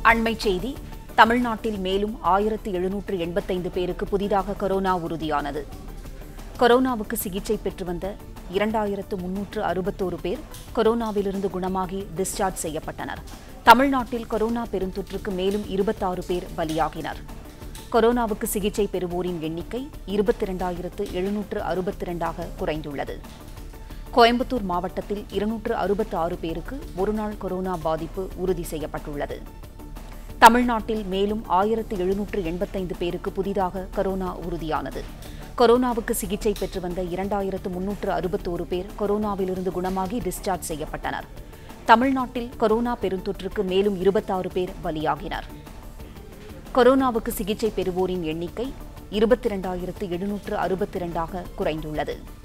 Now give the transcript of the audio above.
அண்மைச் செய்தி. தமிழ்நாட்டில் மேலும் 1785 பேருக்கு புதிதாக கொரோனா உறுதியானது. கொரோனாவுக்கு சிகிச்சை பெற்று வந்த 2361 பேர் கொரோனாவிலிருந்து குணமாகி டிஸ்சார்ஜ் செய்யப்பட்டனர். தமிழ்நாட்டில் கொரோனா பெருந்தொற்றுக்கு மேலும் 26 பேர் பலியாகினர். கொரோனாவுக்கு சிகிச்சை பெறுவோரின் எண்ணிக்கை 22,762 குறைந்துள்ளது. கோயம்புத்தூர் மாவட்டத்தில் 266 பேருக்கு ஒருநாள் கொரோனா பாதிப்பு உறுதி செய்யப்பட்டுள்ளது. தமிழ்நாட்டில் மேலும் 1785 பேருக்கு புதிதாக கொரோனா உறுதியானது. கொரோனாவுக்கு சிகிச்சை பெற்று வந்த 2361 பேர் கொரோனாவிலிருந்து குணமாகி டிஸ்சார்ஜ் செய்யப்பட்டனர். தமிழ்நாட்டில் கொரோனா பெருந்தொற்றுக்கு மேலும் 26 பேர் பலியாகினர். கொரோனாவுக்கு சிகிச்சை பெறுவோரின் எண்ணிக்கை 22,762 குறைந்துள்ளது.